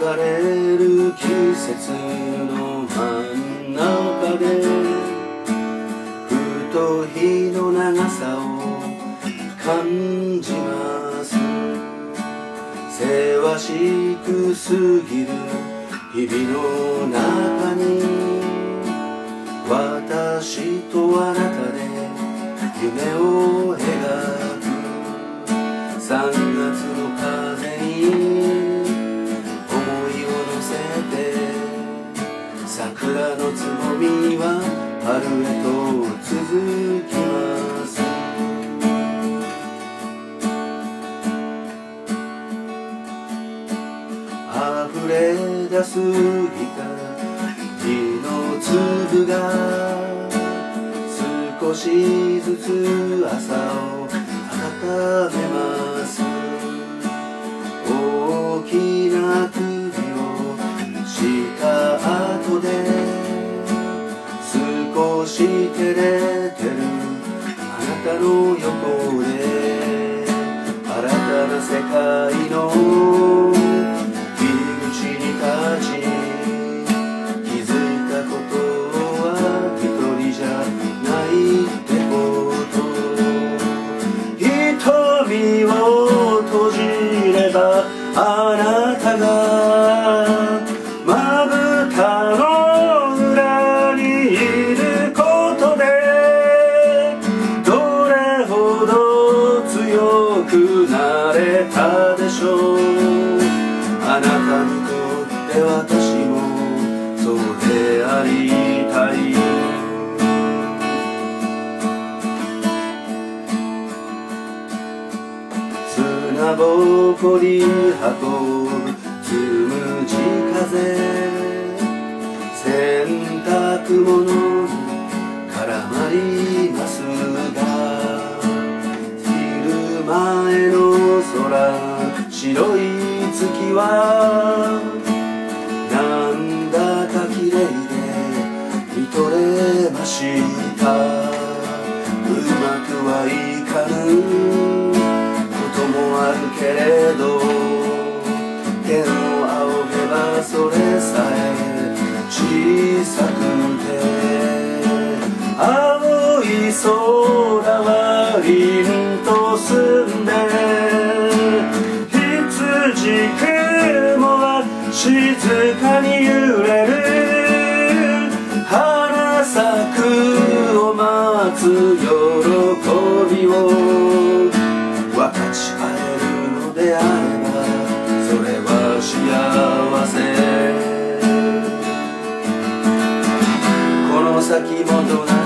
れる季節の真ん中でふと日の長さを感じます。せわしく過ぎる日々の中に私とあなたで夢を描く。3月の風に思いを乗せて桜のつぼみは春へと続きます。溢れ出す光の粒が少しずつ朝を温めます。大きな首をした後で少し照れてるあなたの横で新たな世界の入り口に立ち気づいたことは一人じゃないってこと。瞳を閉じればあなたがまぶたの裏にいることでどれほど強くなれたでしょう。あなたにとって私もそうでありたい。砂ぼこり運ぶつむじ風洗濯物に絡まりますが昼前の空白い月はなんだか綺麗で見とれました。うまくはいかぬこともあるけれど天を仰げばそれさえ小さくて青い空は凛と澄んで羊雲は静かに揺れる花咲くを待つ喜びを分かち合えるのであればそれは幸せ。この先もどない